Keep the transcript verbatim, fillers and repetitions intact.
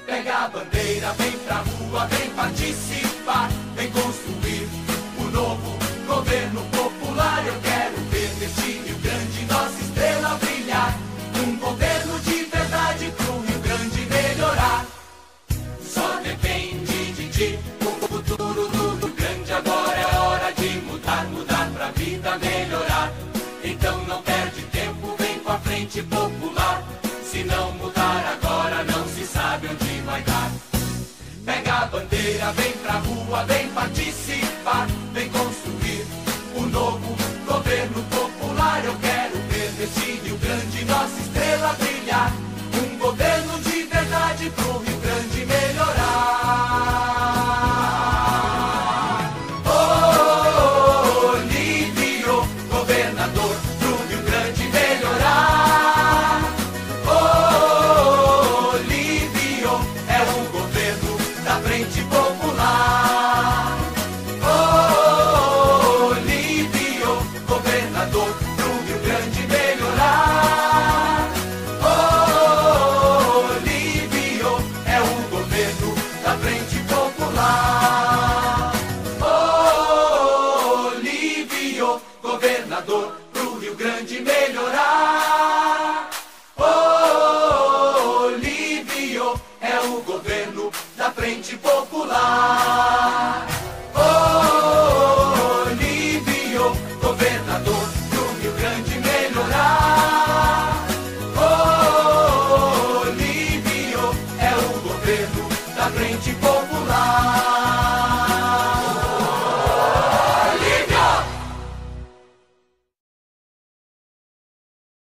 Pega a bandeira, vem pra rua, vem participar, vem construir o novo governo popular. Eu quero ver neste Rio Grande nossa estrela brilhar, um governo de verdade pro Rio Grande melhorar. Só depende de ti, o futuro do Rio Grande. Agora é hora de mudar, mudar pra vida melhorar. Então não perde tempo, vem com a Frente Popular. Se não mudar agora, não se sabe onde vai dar. Pega a bandeira, vem pra rua, vem participar,